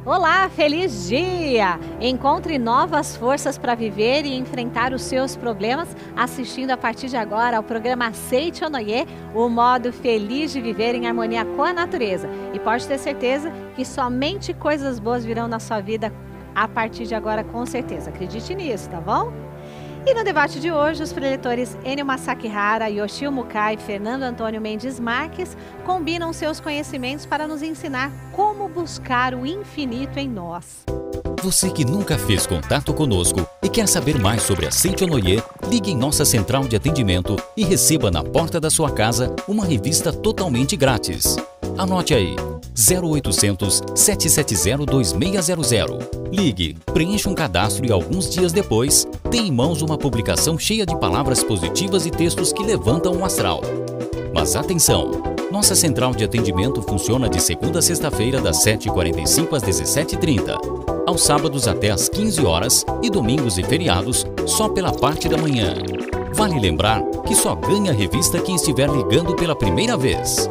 Olá, feliz dia! Encontre novas forças para viver e enfrentar os seus problemas assistindo a partir de agora ao programa Aceite Onoye, o modo feliz de viver em harmonia com a natureza. E pode ter certeza que somente coisas boas virão na sua vida a partir de agora, com certeza. Acredite nisso, tá bom? E no debate de hoje, os preletores Enio Masakihara, Yoshio Mukai e Fernando Antônio Mendes Marques combinam seus conhecimentos para nos ensinar como buscar o infinito em nós. Você que nunca fez contato conosco e quer saber mais sobre Aceite Onoye, ligue em nossa central de atendimento e receba na porta da sua casa uma revista totalmente grátis. Anote aí, 0800 770 2600. Ligue, preencha um cadastro e alguns dias depois, tem em mãos uma publicação cheia de palavras positivas e textos que levantam o astral. Mas atenção! Nossa central de atendimento funciona de segunda a sexta-feira das 7h45 às 17h30, aos sábados até às 15 horas e domingos e feriados só pela parte da manhã. Vale lembrar que só ganha a revista quem estiver ligando pela primeira vez.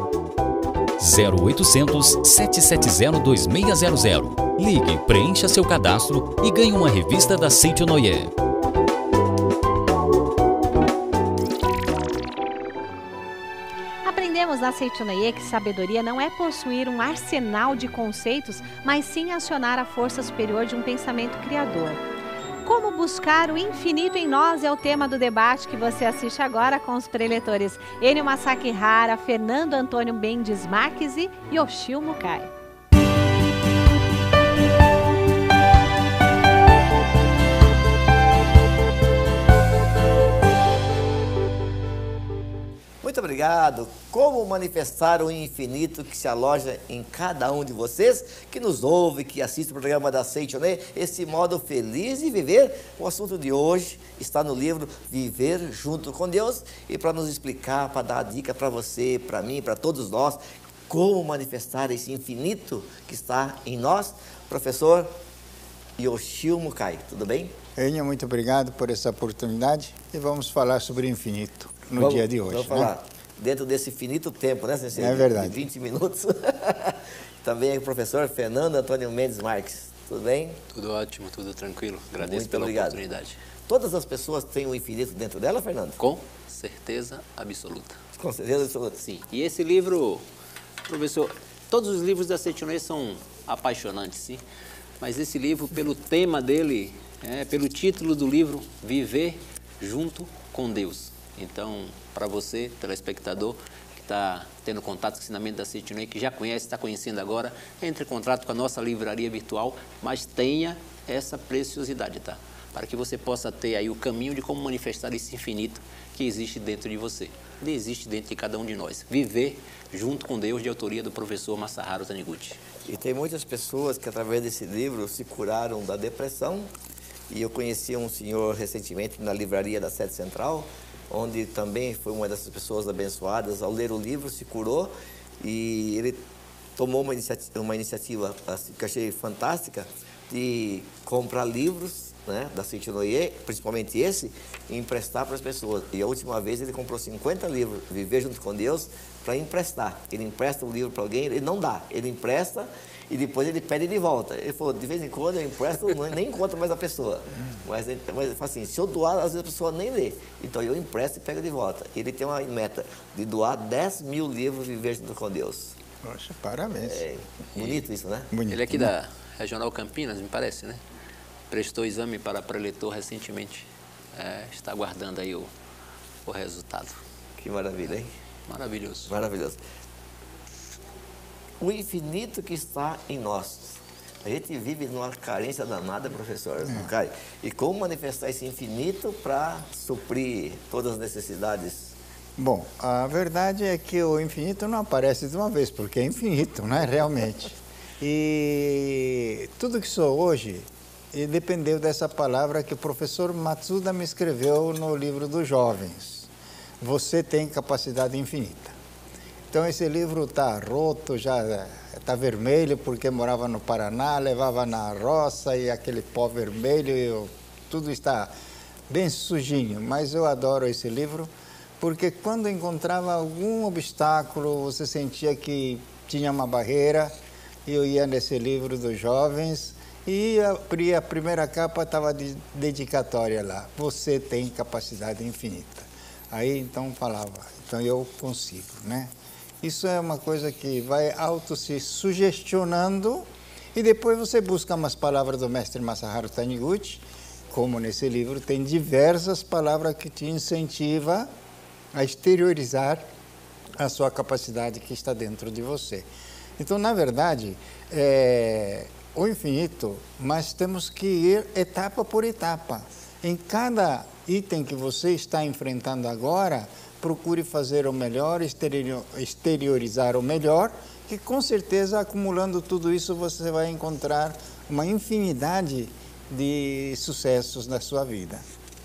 0800 770 2600. Ligue, preencha seu cadastro e ganhe uma revista da Aceite Onoye. Aprendemos na Aceite Onoye que sabedoria não é possuir um arsenal de conceitos, mas sim acionar a força superior de um pensamento criador. Como buscar o infinito em nós é o tema do debate que você assiste agora com os preletores Enio Masakihara, Fernando Antônio Mendes Marques e Yoshio Mukai. Muito obrigado. Como manifestar o infinito que se aloja em cada um de vocês que nos ouve, que assiste o programa da Aceite Onoye, esse modo feliz de viver. O assunto de hoje está no livro Viver Junto com Deus. E para nos explicar, para dar a dica para você, para mim, para todos nós, como manifestar esse infinito que está em nós, professor Yoshio Mukai. Tudo bem? Enio, muito obrigado por essa oportunidade e vamos falar sobre o infinito no dia de hoje. Vamos falar dentro desse finito tempo, né, Sensei? É verdade. De 20 minutos. Também é o professor Fernando Antônio Mendes Marques. Tudo bem? Tudo ótimo, tudo tranquilo. Agradeço Muito pela obrigado. oportunidade. Todas as pessoas têm o infinito dentro dela, Fernando? Com certeza absoluta. Com certeza absoluta. Sim. E esse livro, professor, todos os livros da Aceite Onoye são apaixonantes, sim. Mas esse livro, pelo tema dele, pelo título do livro, Viver Junto com Deus. Então, para você, telespectador, que está tendo contato com o ensinamento da Aceite Onoye, que já conhece, está conhecendo agora, entre em contato com a nossa livraria virtual, mas tenha essa preciosidade, tá? Para que você possa ter aí o caminho de como manifestar esse infinito que existe dentro de você. Ele existe dentro de cada um de nós. Viver Junto com Deus, de autoria do professor Masaharu Taniguchi. E tem muitas pessoas que, através desse livro, se curaram da depressão. E eu conheci um senhor recentemente na livraria da Sede Central, onde também foi uma dessas pessoas abençoadas. Ao ler o livro, se curou e ele tomou uma iniciativa assim, que eu achei fantástica, de comprar livros, né, da Aceite Onoye, principalmente esse, e emprestar para as pessoas. E a última vez ele comprou 50 livros, Viver Junto com Deus, para emprestar. Ele empresta um livro para alguém, ele não dá, ele empresta e depois ele pede de volta. Ele falou, de vez em quando eu empresto, nem encontro mais a pessoa. Mas ele fala assim, se eu doar, às vezes a pessoa nem lê. Então eu empresto e pego de volta. Ele tem uma meta de doar 10 mil livros Viver Junto com Deus. Poxa, parabéns. É bonito isso, né? Bonito, Ele é aqui da Regional Campinas, me parece, né? Prestou exame para preletor recentemente. Está aguardando aí o resultado. Que maravilha, hein? Maravilhoso. Maravilhoso. O infinito que está em nós. A gente vive numa carência danada, professor Mukai. E como manifestar esse infinito para suprir todas as necessidades? Bom, a verdade é que o infinito não aparece de uma vez, porque é infinito, né, realmente. E tudo que sou hoje dependeu dessa palavra que o professor Matsuda me escreveu no livro dos jovens. Você tem capacidade infinita. Então esse livro está roto, já está vermelho, porque morava no Paraná, levava na roça e aquele pó vermelho, tudo está bem sujinho. Mas eu adoro esse livro, porque quando encontrava algum obstáculo, você sentia que tinha uma barreira, e eu ia nesse livro dos jovens e abri a primeira capa, estava de dedicatória lá. Você tem capacidade infinita. Aí então falava, então eu consigo, né? Isso é uma coisa que vai auto se sugestionando e depois você busca umas palavras do mestre Masaharu Taniguchi, como nesse livro tem diversas palavras que te incentivam a exteriorizar a sua capacidade que está dentro de você. Então, na verdade, o infinito, mas temos que ir etapa por etapa. Em cada item que você está enfrentando agora, procure fazer o melhor, exteriorizar o melhor, que com certeza, acumulando tudo isso, você vai encontrar uma infinidade de sucessos na sua vida.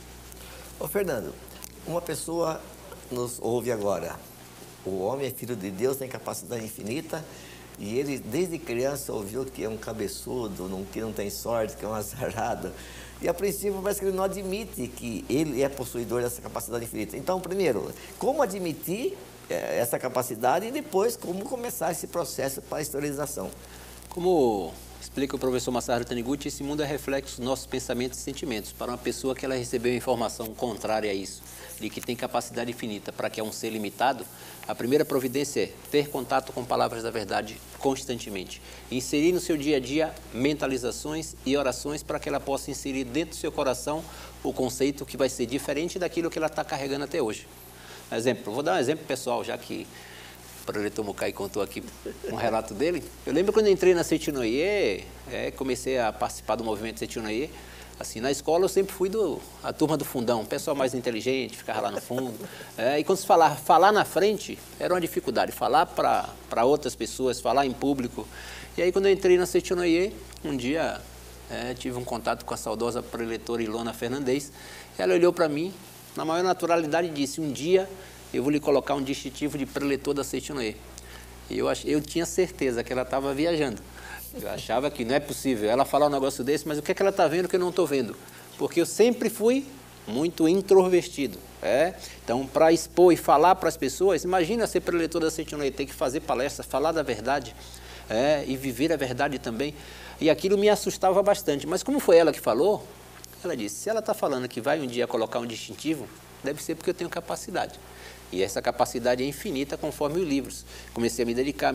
Ô Fernando, uma pessoa nos ouve agora. O homem é filho de Deus, tem capacidade infinita, e ele desde criança ouviu que é um cabeçudo, que não tem sorte, que é um azarado. E a princípio parece que ele não admite que ele é possuidor dessa capacidade infinita. Então, primeiro, como admitir essa capacidade e depois como começar esse processo para a exteriorização? Como explica o professor Masaharu Taniguchi, esse mundo é reflexo dos nossos pensamentos e sentimentos. Para uma pessoa que ela recebeu informação contrária a isso, de que tem capacidade infinita para que é um ser limitado, a primeira providência é ter contato com palavras da verdade constantemente. Inserir no seu dia a dia mentalizações e orações para que ela possa inserir dentro do seu coração o conceito que vai ser diferente daquilo que ela está carregando até hoje. Exemplo, vou dar um exemplo pessoal, já que o preletor Mukai contou aqui um relato dele. Eu lembro quando eu entrei na Seichonoye, comecei a participar do movimento Seichonoye. Assim, na escola eu sempre fui a turma do fundão, o pessoal mais inteligente, ficava lá no fundo. E quando se falar na frente, era uma dificuldade, falar para outras pessoas, falar em público. E aí quando eu entrei na Seichonoye, um dia tive um contato com a saudosa preletora Ilona Fernandes. Ela olhou para mim, na maior naturalidade, e disse: um dia eu vou lhe colocar um distintivo de preletor da Seichonoye. E eu tinha certeza que ela estava viajando. Eu achava que não é possível ela falar um negócio desse, mas o que é que ela está vendo que eu não estou vendo? Porque eu sempre fui muito introvertido. Então, para expor e falar para as pessoas, imagina ser preletor da Seichonoye, ter que fazer palestras, falar da verdade e viver a verdade também. E aquilo me assustava bastante. Mas como foi ela que falou, ela disse: se ela está falando que vai um dia colocar um distintivo, deve ser porque eu tenho capacidade. E essa capacidade é infinita conforme os livros. Comecei a me dedicar,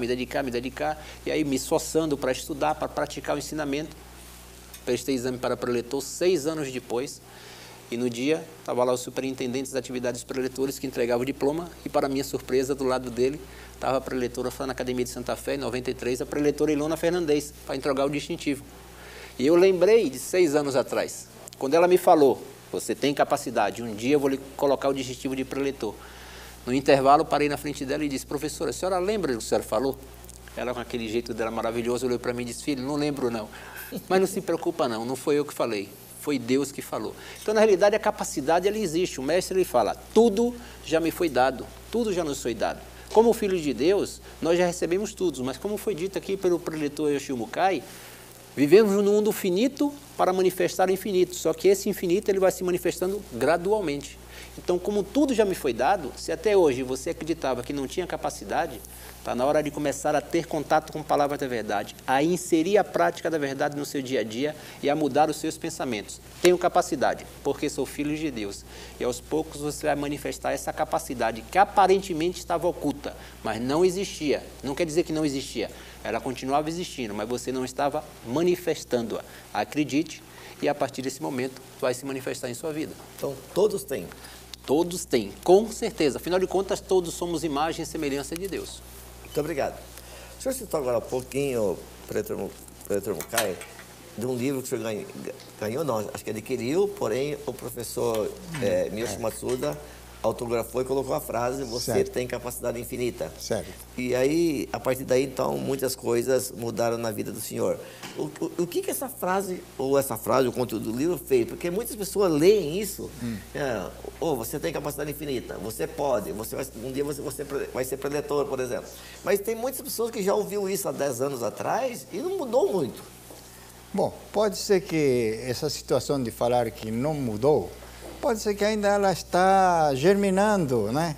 e aí me esforçando para estudar, para praticar o ensinamento. Prestei exame para preletor 6 anos depois, e no dia estava lá o superintendente das atividades preletores que entregava o diploma, e para minha surpresa, do lado dele, estava a preletora na Academia de Santa Fé, em 93, a preletora Ilona Fernandes, para entregar o distintivo. E eu lembrei de 6 anos atrás, quando ela me falou: você tem capacidade, um dia eu vou lhe colocar o distintivo de preletor. No intervalo, parei na frente dela e disse: professora, a senhora lembra do que a senhora falou? Ela, com aquele jeito dela maravilhoso, olhou para mim e disse: filho, não lembro não. Mas não se preocupa não foi eu que falei, foi Deus que falou. Então, na realidade, a capacidade, ela existe. O mestre, ele fala: tudo já me foi dado, tudo já nos foi dado. Como filhos de Deus, nós já recebemos tudo, mas como foi dito aqui pelo preletor Yoshio Mukai, vivemos num mundo finito para manifestar o infinito, só que esse infinito ele vai se manifestando gradualmente. Então, como tudo já me foi dado, se até hoje você acreditava que não tinha capacidade, está na hora de começar a ter contato com a palavra da verdade, a inserir a prática da verdade no seu dia a dia e a mudar os seus pensamentos. Tenho capacidade, porque sou filho de Deus. E aos poucos você vai manifestar essa capacidade que aparentemente estava oculta, mas não existia. Não quer dizer que não existia. Ela continuava existindo, mas você não estava manifestando-a. Acredite, e a partir desse momento vai se manifestar em sua vida. Então, todos têm. Todos têm, com certeza. Afinal de contas, todos somos imagem e semelhança de Deus. Muito obrigado. O senhor citou agora há pouquinho, preletor Mukai, de um livro que o senhor ganhou, não, acho que adquiriu, porém o professor Miyoshi Matsuda autografou e colocou a frase: você certo. tem capacidade infinita. Certo. E aí, a partir daí, então, muitas coisas mudaram na vida do senhor. O que essa frase, o conteúdo do livro fez? Porque muitas pessoas leem isso, você tem capacidade infinita, você pode, um dia você vai ser preletor, por exemplo. Mas tem muitas pessoas que já ouviu isso há 10 anos atrás e não mudou muito. Bom, pode ser que essa situação de falar que não mudou, pode ser que ainda ela está germinando, né?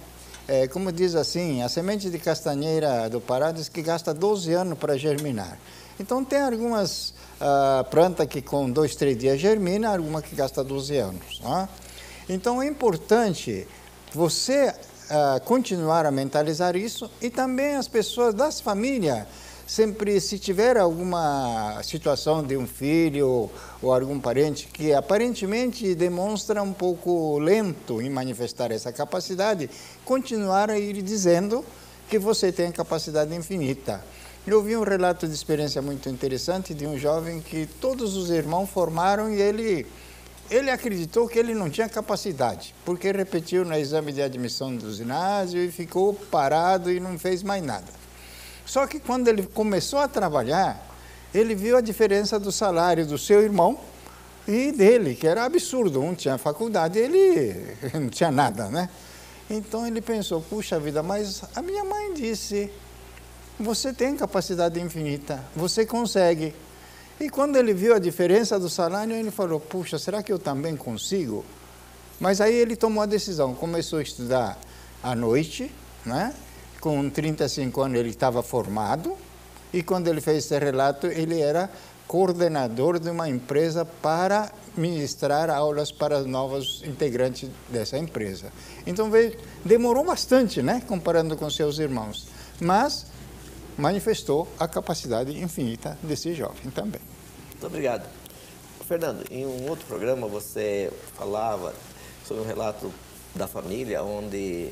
como diz assim, a semente de castanheira do Pará diz que gasta 12 anos para germinar. Então, tem algumas plantas que com 2, 3 dias germina, alguma que gasta 12 anos. Né? Então, é importante você continuar a mentalizar isso e também as pessoas das famílias, sempre se tiver alguma situação de um filho ou algum parente que aparentemente demonstra um pouco lento em manifestar essa capacidade, continuar a ir dizendo que você tem capacidade infinita. Eu vi um relato de experiência muito interessante de um jovem que todos os irmãos formaram e ele acreditou que ele não tinha capacidade, porque repetiu no exame de admissão do ginásio e ficou parado e não fez mais nada. Só que quando ele começou a trabalhar, ele viu a diferença do salário do seu irmão e dele, que era absurdo. Um tinha faculdade, ele não tinha nada, né? Então ele pensou, puxa vida, mas a minha mãe disse, você tem capacidade infinita, você consegue. E quando ele viu a diferença do salário, ele falou, puxa, será que eu também consigo? Mas aí ele tomou a decisão, começou a estudar à noite, né? Com 35 anos ele estava formado, e quando ele fez esse relato, ele era coordenador de uma empresa para ministrar aulas para os novos integrantes dessa empresa. Então, demorou bastante, né? Comparando com seus irmãos, mas manifestou a capacidade infinita desse jovem também. Muito obrigado. Fernando, em um outro programa você falava sobre um relato da família onde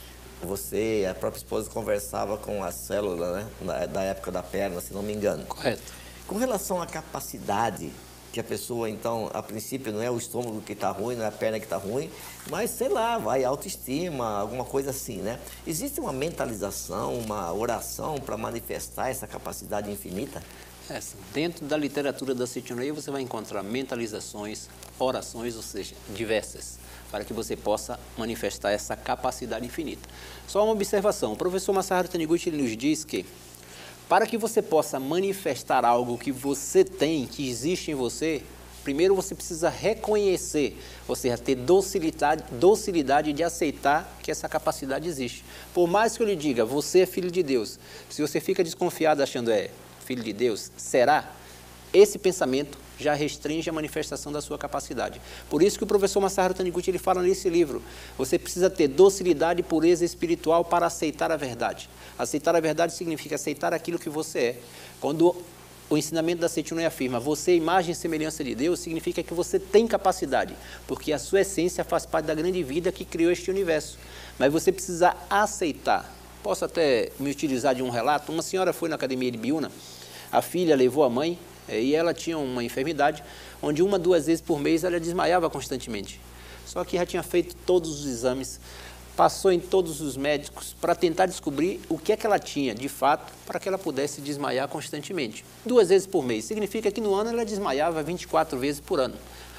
você e a própria esposa conversava com a célula, né, da época da perna, se não me engano. Correto. Com relação à capacidade que a pessoa, então, a princípio não é o estômago que está ruim, não é a perna que está ruim, mas, sei lá, vai autoestima, alguma coisa assim, né? Existe uma mentalização, uma oração para manifestar essa capacidade infinita? Dentro da literatura da Seitonoye você vai encontrar mentalizações, orações, ou seja, diversas, para que você possa manifestar essa capacidade infinita. Só uma observação, o professor Masaharu Taniguchi nos diz que para que você possa manifestar algo que você tem, que existe em você, primeiro você precisa reconhecer, ou seja, ter docilidade de aceitar que essa capacidade existe. Por mais que eu lhe diga, você é filho de Deus, se você fica desconfiado achando, filho de Deus, será? Esse pensamento já restringe a manifestação da sua capacidade. Por isso que o professor Masaharu Taniguchi ele fala nesse livro, você precisa ter docilidade e pureza espiritual para aceitar a verdade. Aceitar a verdade significa aceitar aquilo que você é. Quando o ensinamento da Seitonoye afirma, você é imagem e semelhança de Deus, significa que você tem capacidade, porque a sua essência faz parte da grande vida que criou este universo. Mas você precisa aceitar. Posso até me utilizar de um relato. Uma senhora foi na academia de Biúna, a filha levou a mãe, e ela tinha uma enfermidade, onde 1 a 2 vezes por mês ela desmaiava constantemente. Só que já tinha feito todos os exames, passou em todos os médicos para tentar descobrir o que é que ela tinha, de fato, para que ela pudesse desmaiar constantemente. 2 vezes por mês, significa que no ano ela desmaiava 24 vezes por ano.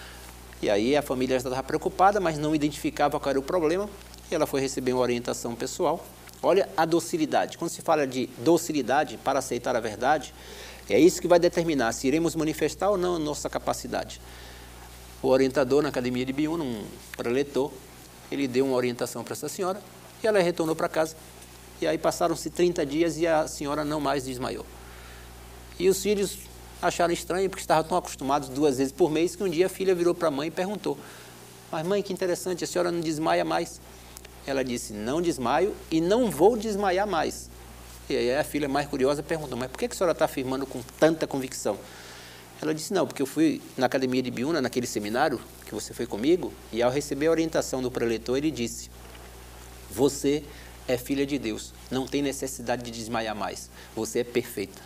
E aí a família já estava preocupada, mas não identificava qual era o problema, e ela foi receber uma orientação pessoal. Olha a docilidade. Quando se fala de docilidade para aceitar a verdade, é isso que vai determinar se iremos manifestar ou não a nossa capacidade. O orientador na academia de Biúna, um preletor, ele deu uma orientação para essa senhora e ela retornou para casa. E aí passaram-se 30 dias e a senhora não mais desmaiou. E os filhos acharam estranho porque estavam tão acostumados 2 vezes por mês que um dia a filha virou para a mãe e perguntou, mas mãe, que interessante, a senhora não desmaia mais? Ela disse, não desmaio e não vou desmaiar mais. E aí a filha mais curiosa perguntou, mas por que a senhora está afirmando com tanta convicção? Ela disse, não, porque eu fui na academia de Biúna, naquele seminário que você foi comigo, e ao receber a orientação do preletor, ele disse, você é filha de Deus, não tem necessidade de desmaiar mais, você é perfeita.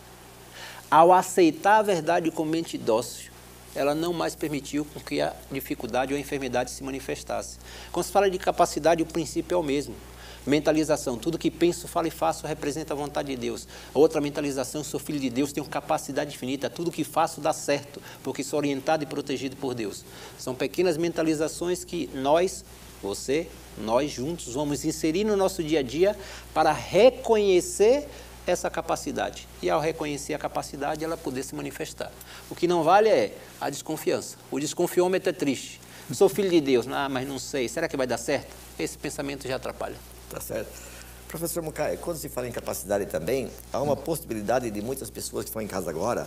Ao aceitar a verdade com mente dócil, ela não mais permitiu com que a dificuldade ou a enfermidade se manifestasse. Quando se fala de capacidade, o princípio é o mesmo. Mentalização, tudo que penso, falo e faço representa a vontade de Deus. Outra mentalização, sou filho de Deus, tenho capacidade infinita, tudo que faço dá certo, porque sou orientado e protegido por Deus. São pequenas mentalizações que nós, você, nós juntos vamos inserir no nosso dia a dia para reconhecer essa capacidade. E ao reconhecer a capacidade, ela poder se manifestar. O que não vale é a desconfiança. O desconfiômetro é triste. Sou filho de Deus, mas não sei, será que vai dar certo? Esse pensamento já atrapalha. Tá certo. Professor Mukai, quando se fala em capacidade também, há uma possibilidade de muitas pessoas que estão em casa agora,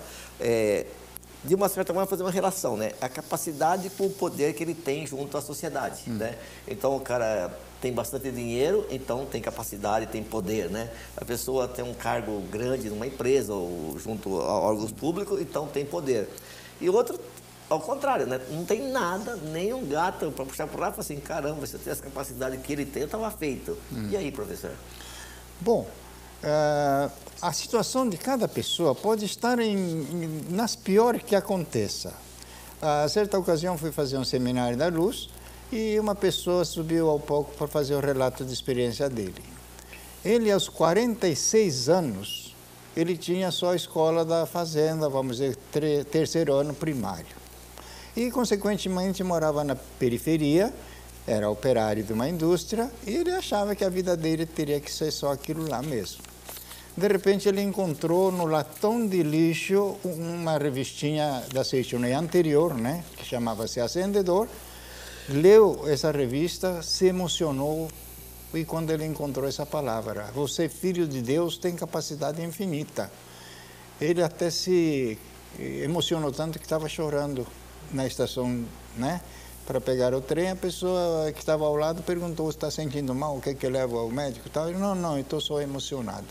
de uma certa forma, fazer uma relação, né? A capacidade com o poder que ele tem junto à sociedade, né? Então, o cara tem bastante dinheiro, então tem capacidade, tem poder, né? A pessoa tem um cargo grande numa empresa ou junto a órgãos públicos, então tem poder. E outro, ao contrário, né? Não tem nada, nem um gato para puxar por lá e falar assim, caramba, se eu tivesse a capacidade que ele tem, eu estava feito. E aí, professor? Bom, a situação de cada pessoa pode estar nas piores que aconteça. A certa ocasião fui fazer um seminário da Luz e uma pessoa subiu ao palco para fazer o relato de experiência dele. Ele, aos 46 anos, ele tinha só a escola da fazenda, vamos dizer, terceiro ano primário. E, consequentemente, morava na periferia, era operário de uma indústria, e ele achava que a vida dele teria que ser só aquilo lá mesmo. De repente, ele encontrou no latão de lixo uma revistinha da Seichonei anterior, né, que chamava-se Acendedor. Leu essa revista, se emocionou, e quando ele encontrou essa palavra, você, filho de Deus, tem capacidade infinita. Ele até se emocionou tanto que estava chorando na estação, né, para pegar o trem. A pessoa que estava ao lado perguntou, está sentindo mal, o que é que leva ao médico? Ele, não, eu estou só emocionado.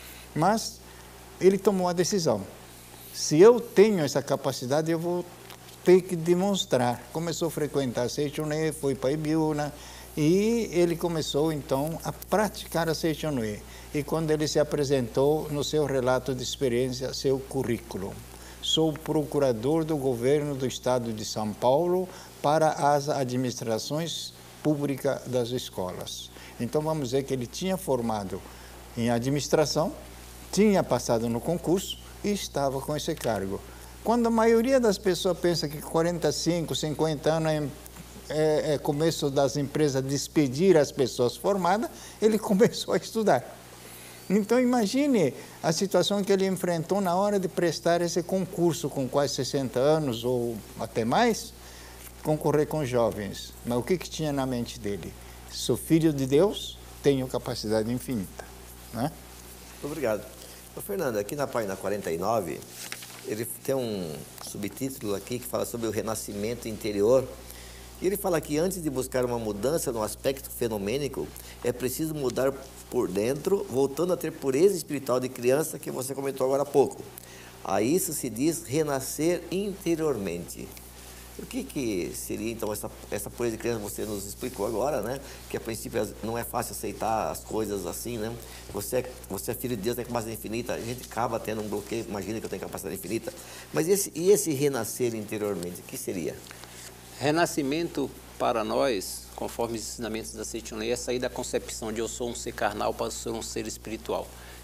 Mas ele tomou a decisão. Se eu tenho essa capacidade, eu vou ter que demonstrar. Começou a frequentar a Seichonei, foi para Ibiúna, e ele começou, então, a praticar a Seichonei. E quando ele se apresentou no seu relato de experiência, seu currículo. Sou procurador do governo do estado de São Paulo para as administrações públicas das escolas. Então, vamos dizer que ele tinha formado em administração, tinha passado no concurso e estava com esse cargo. Quando a maioria das pessoas pensa que 45, 50 anos é começo das empresas a despedir as pessoas formadas, ele começou a estudar. Então, imagine a situação que ele enfrentou na hora de prestar esse concurso com quase 60 anos ou até mais, concorrer com jovens. Mas o que tinha na mente dele? Sou filho de Deus, tenho capacidade infinita. Né? Obrigado. Ô, Fernando, aqui na página 49, ele tem um subtítulo aqui que fala sobre o renascimento interior. E ele fala que antes de buscar uma mudança no aspecto fenomênico, é preciso mudar por dentro, voltando a ter pureza espiritual de criança, que você comentou agora há pouco. A isso se diz renascer interiormente. O que seria, então, essa pureza de criança? Você nos explicou agora, né? Que, a princípio, não é fácil aceitar as coisas assim, né? Você é filho de Deus, tem capacidade infinita. A gente acaba tendo um bloqueio, imagina que eu tenho capacidade infinita. Mas esse renascer interiormente, o que seria? Renascimento para nós, conforme os ensinamentos da Seichonei, é sair da concepção de eu sou um ser carnal para ser um ser espiritual.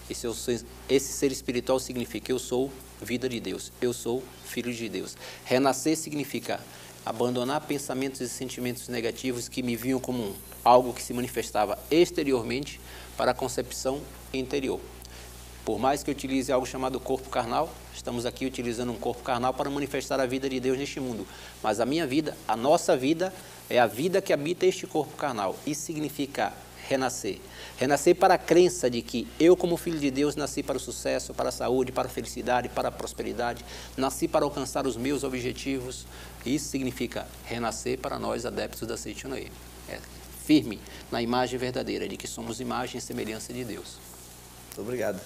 Esse ser espiritual significa eu sou vida de Deus, eu sou filho de Deus. Renascer significa abandonar pensamentos e sentimentos negativos que me viam como algo que se manifestava exteriormente para a concepção interior. Por mais que eu utilize algo chamado corpo carnal, estamos aqui utilizando um corpo carnal para manifestar a vida de Deus neste mundo. Mas a minha vida, a nossa vida, é a vida que habita este corpo carnal. Isso significa renascer. Renascer para a crença de que eu, como filho de Deus, nasci para o sucesso, para a saúde, para a felicidade, para a prosperidade. Nasci para alcançar os meus objetivos. Isso significa renascer para nós, adeptos da Seichonei. É firme na imagem verdadeira de que somos imagem e semelhança de Deus. Muito obrigado.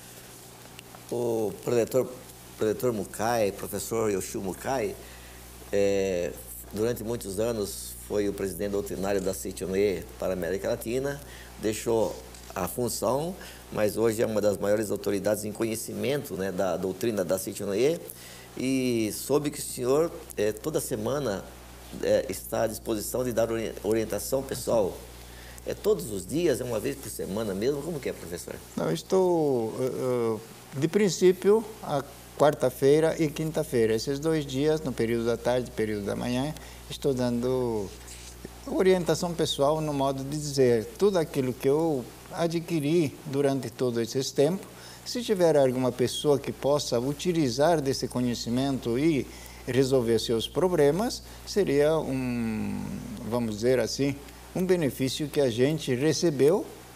O preletor Mukai, professor Yoshio Mukai, durante muitos anos foi o presidente doutrinário da Seichonei para a América Latina, deixou a função, mas hoje é uma das maiores autoridades em conhecimento, né, da doutrina da Seichonei, e soube que o senhor toda semana está à disposição de dar orientação pessoal. É todos os dias, é uma vez por semana mesmo? Como que é, professor? Não, estou, de princípio, a quarta-feira e quinta-feira. Esses 2 dias, no período da tarde, período da manhã, estou dando orientação pessoal no modo de dizer tudo aquilo que eu adquiri durante todo esse tempo. Se tiver alguma pessoa que possa utilizar desse conhecimento e resolver seus problemas, seria vamos dizer assim, um benefício que a gente recebeu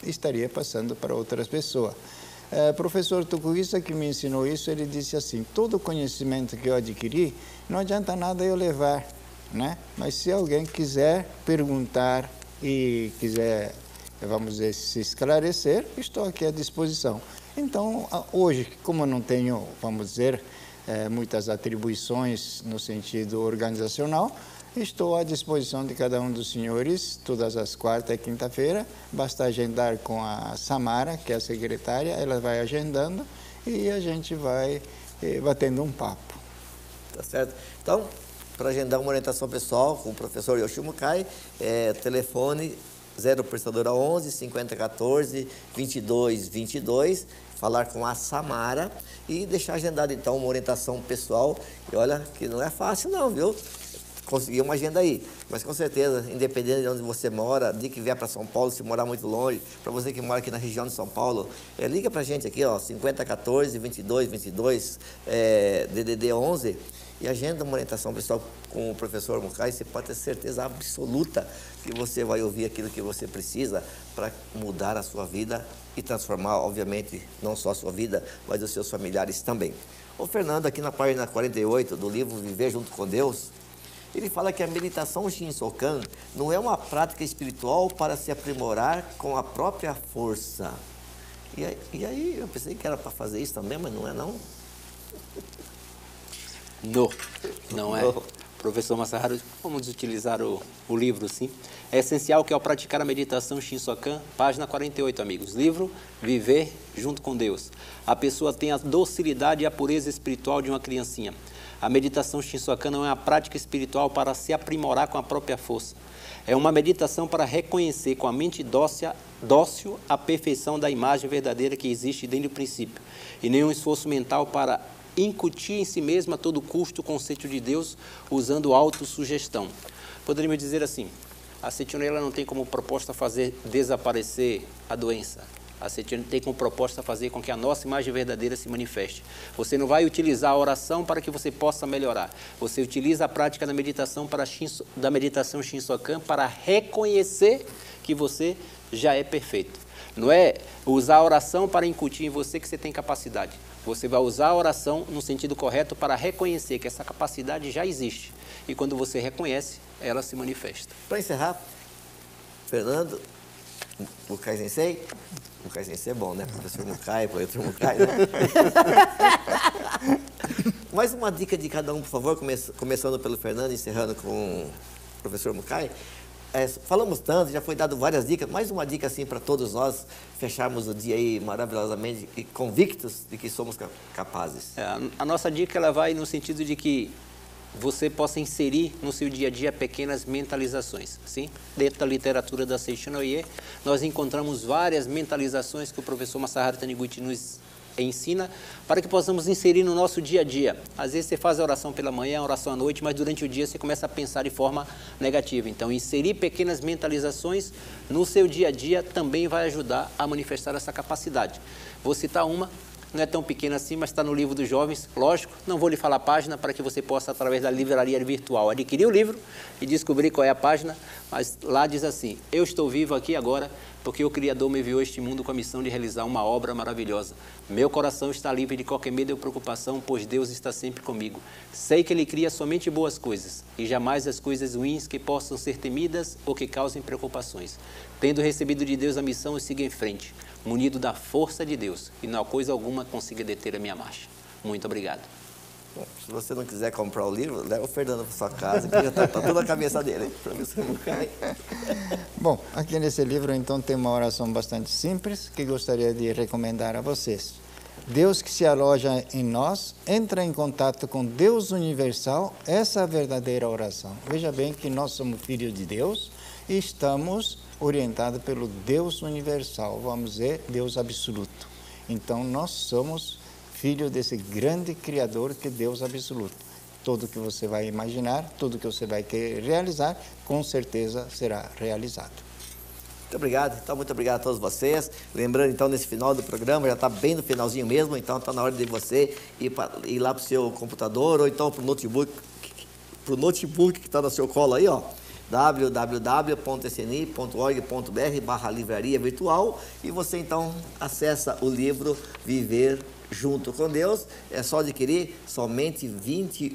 estaria passando para outras pessoas. Professor Tucuíça, que me ensinou isso, ele disse assim, todo conhecimento que eu adquiri, não adianta nada eu levar, né? Mas se alguém quiser perguntar e quiser, vamos dizer, se esclarecer, estou aqui à disposição. Então, hoje, como eu não tenho, vamos dizer, muitas atribuições no sentido organizacional, estou à disposição de cada um dos senhores, todas as quartas e quinta-feira. Basta agendar com a Samara, que é a secretária, ela vai agendando e a gente vai batendo um papo. Tá certo? Então, para agendar uma orientação pessoal com o professor Yoshio Mukai, telefone 0 Prestadora 11 5014 2222, falar com a Samara e deixar agendado então uma orientação pessoal. E olha que não é fácil não, viu? Conseguir uma agenda aí, mas com certeza, independente de onde você mora, de que vier para São Paulo, se morar muito longe, para você que mora aqui na região de São Paulo, liga para a gente aqui, ó, 5014 2222, DDD 11, e agenda uma orientação pessoal com o professor Mukai. Você pode ter certeza absoluta que você vai ouvir aquilo que você precisa para mudar a sua vida e transformar, obviamente, não só a sua vida, mas os seus familiares também. O Fernando, aqui na página 48 do livro Viver Junto com Deus, ele fala que a meditação Shinsokan não é uma prática espiritual para se aprimorar com a própria força. E aí eu pensei que era para fazer isso também, mas não é não? Não é. Professor Masaharu, vamos utilizar o livro, sim. É essencial que ao praticar a meditação Shinsokan, página 48, amigos, livro Viver Junto com Deus, a pessoa tem a docilidade e a pureza espiritual de uma criancinha. A meditação Shinsokan não é uma prática espiritual para se aprimorar com a própria força. É uma meditação para reconhecer com a mente dócil a perfeição da imagem verdadeira que existe desde o princípio, e nenhum esforço mental para incutir em si mesmo a todo custo o conceito de Deus usando autossugestão. Poderíamos dizer assim, a Seitonoye não tem como proposta fazer desaparecer a doença. A Seitonoye tem como proposta fazer com que a nossa imagem verdadeira se manifeste. Você não vai utilizar a oração para que você possa melhorar. Você utiliza a prática da meditação Shinsokan para reconhecer que você já é perfeito. Não é usar a oração para incutir em você que você tem capacidade. Você vai usar a oração no sentido correto para reconhecer que essa capacidade já existe. E quando você reconhece, ela se manifesta. Para encerrar, Fernando, Mukai Sensei é bom, né? Professor Mukai, professor Mukai, né? Mais uma dica de cada um, por favor, começando pelo Fernando e encerrando com o professor Mukai. Falamos tanto, já foi dado várias dicas, mais uma dica assim para todos nós fecharmos o dia aí maravilhosamente e convictos de que somos capazes. A nossa dica ela vai no sentido de que você possa inserir no seu dia a dia pequenas mentalizações. Sim? Dentro da literatura da Seitonoye, nós encontramos várias mentalizações que o professor Masaharu Taniguchi nos ensina para que possamos inserir no nosso dia a dia. Às vezes você faz a oração pela manhã, a oração à noite, mas durante o dia você começa a pensar de forma negativa. Então, inserir pequenas mentalizações no seu dia a dia também vai ajudar a manifestar essa capacidade. Vou citar uma, não é tão pequena assim, mas está no livro dos jovens, lógico, não vou lhe falar a página para que você possa, através da livraria virtual, adquirir o livro e descobrir qual é a página, mas lá diz assim, eu estou vivo aqui agora porque o Criador me enviou a este mundo com a missão de realizar uma obra maravilhosa. Meu coração está livre de qualquer medo ou preocupação, pois Deus está sempre comigo. Sei que Ele cria somente boas coisas, e jamais as coisas ruins que possam ser temidas ou que causem preocupações. Tendo recebido de Deus a missão, eu sigo em frente, munido da força de Deus, e não há coisa alguma consiga deter a minha marcha. Muito obrigado. Bom, se você não quiser comprar o livro, leva o Fernando para sua casa, que já está toda a cabeça dele, professor Mukai. Bom, aqui nesse livro, então, tem uma oração bastante simples que gostaria de recomendar a vocês. Deus que se aloja em nós, entra em contato com Deus universal, essa é a verdadeira oração. Veja bem que nós somos filhos de Deus e estamos orientados pelo Deus universal, vamos dizer, Deus absoluto. Então, nós somos filho desse grande Criador que é Deus absoluto. Tudo que você vai imaginar, tudo que você vai querer realizar, com certeza será realizado. Muito obrigado. Então, muito obrigado a todos vocês. Lembrando, então, nesse final do programa, já está bem no finalzinho mesmo, então está na hora de você ir lá para o seu computador ou então para o notebook que está no seu colo aí, ó. www.sni.org.br/livraria virtual, e você então acessa o livro Viver Junto com Deus. É só adquirir, somente R$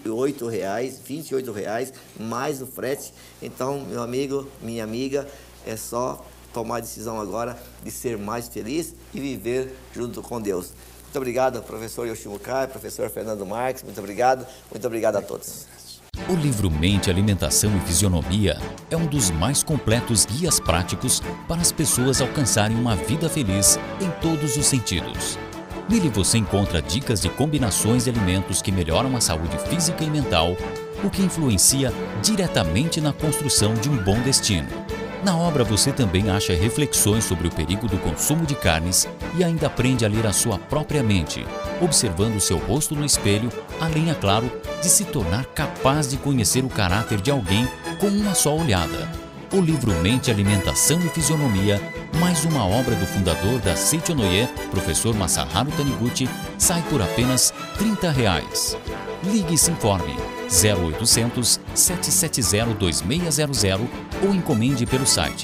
28, mais o frete. Então, meu amigo, minha amiga, é só tomar a decisão agora de ser mais feliz e viver junto com Deus. Muito obrigado, professor Yoshimo Kai, professor Fernando Marques, muito obrigado a todos. O livro Mente, Alimentação e Fisionomia é um dos mais completos guias práticos para as pessoas alcançarem uma vida feliz em todos os sentidos. Nele você encontra dicas de combinações de alimentos que melhoram a saúde física e mental, o que influencia diretamente na construção de um bom destino. Na obra você também acha reflexões sobre o perigo do consumo de carnes e ainda aprende a ler a sua própria mente, observando o seu rosto no espelho, além, é claro, de se tornar capaz de conhecer o caráter de alguém com uma só olhada. O livro Mente, Alimentação e Fisionomia, mais uma obra do fundador da Seichonoye, professor Masaharu Taniguchi, sai por apenas R$ 30. Ligue e se informe 0800 770 2600 ou encomende pelo site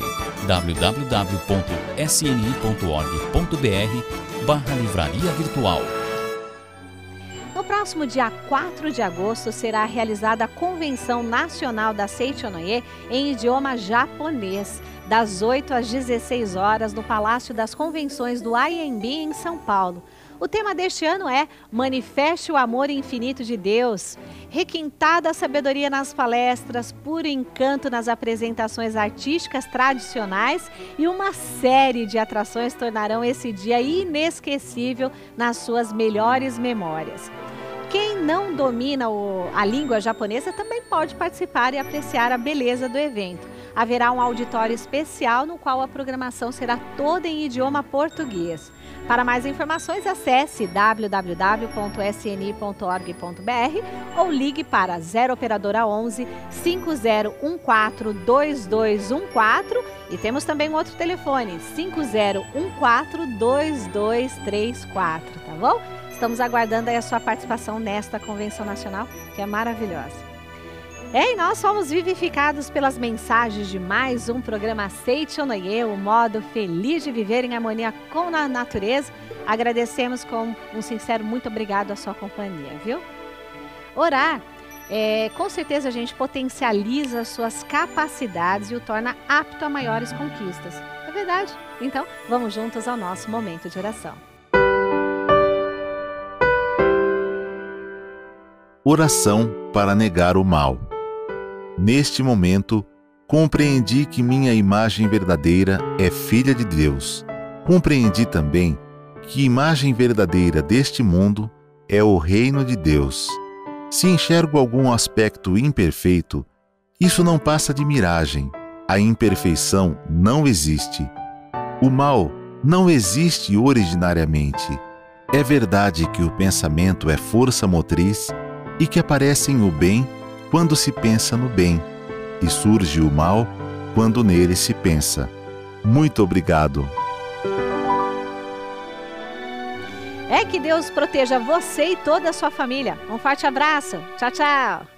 www.sni.org.br/livraria virtual. No próximo dia 4 de agosto será realizada a Convenção Nacional da Seichonoye em idioma japonês, das 8 às 16 horas no Palácio das Convenções do IMB em São Paulo. O tema deste ano é Manifeste o Amor Infinito de Deus. Requintada a sabedoria nas palestras, puro encanto nas apresentações artísticas tradicionais e uma série de atrações tornarão esse dia inesquecível nas suas melhores memórias. Quem não domina a língua japonesa também pode participar e apreciar a beleza do evento. Haverá um auditório especial no qual a programação será toda em idioma português. Para mais informações, acesse www.sni.org.br ou ligue para 0 operadora 11 5014 2214 e temos também um outro telefone, 5014 2234, tá bom? Estamos aguardando aí a sua participação nesta Convenção Nacional, que é maravilhosa. E nós fomos vivificados pelas mensagens de mais um programa Seichonoye, o modo feliz de viver em harmonia com a natureza. Agradecemos com um sincero muito obrigado à sua companhia, viu? Orar, com certeza a gente potencializa as suas capacidades e o torna apto a maiores conquistas. É verdade? Então, vamos juntos ao nosso momento de oração. Oração para negar o mal. Neste momento, compreendi que minha imagem verdadeira é filha de Deus. Compreendi também que a imagem verdadeira deste mundo é o reino de Deus. Se enxergo algum aspecto imperfeito, isso não passa de miragem. A imperfeição não existe. O mal não existe originariamente. É verdade que o pensamento é força motriz e que aparecem o bem quando se pensa no bem, e surge o mal quando nele se pensa. Muito obrigado. Que Deus proteja você e toda a sua família. Um forte abraço. Tchau, tchau.